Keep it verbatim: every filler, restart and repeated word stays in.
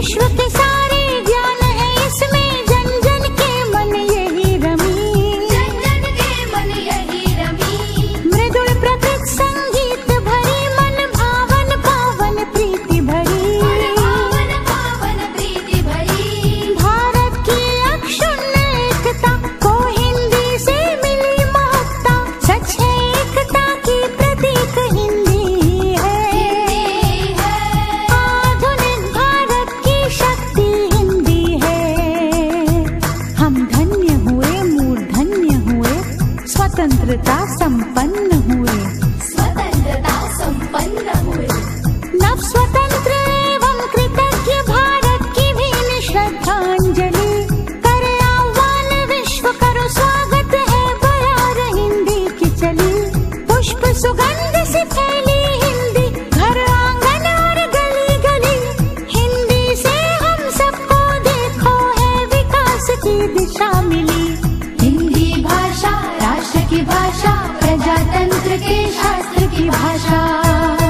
विश्व के सारे ज्ञान है इसमें, जन जन के मन यही रमी, जन जन के मन यही रमी। मृदुल प्रकृत संगीत भरी, मन भावन पावन प्रीति भरी, पावन पावन प्रीति भरी। भारत की अक्षुण्ण एकता को हिंदी से मिली महत्ता, सच है एकता की प्रतीक हिंदी है, आधुनिक भारत की शक्ति हिंदी है। हम धन्य हुए, मूर्धन्य हुए, स्वतंत्रता संपन्न हुए, स्वतंत्रता संपन्न हुए। नव स्वतंत्र एवं कृतज्ञ भारत की भीन श्रद्धांजलि, करे आह्वान विश्व करो स्वागत है, बयार हिंदी की चली। पुष्प सुगंध से फैली हिंदी, घर आंगन और गली गली, हिंदी से हम सबको देखो है विकास की दिशा मिली। हिंदी भाषा राष्ट्र की भाषा, प्रजातंत्र के शास्त्र की भाषा।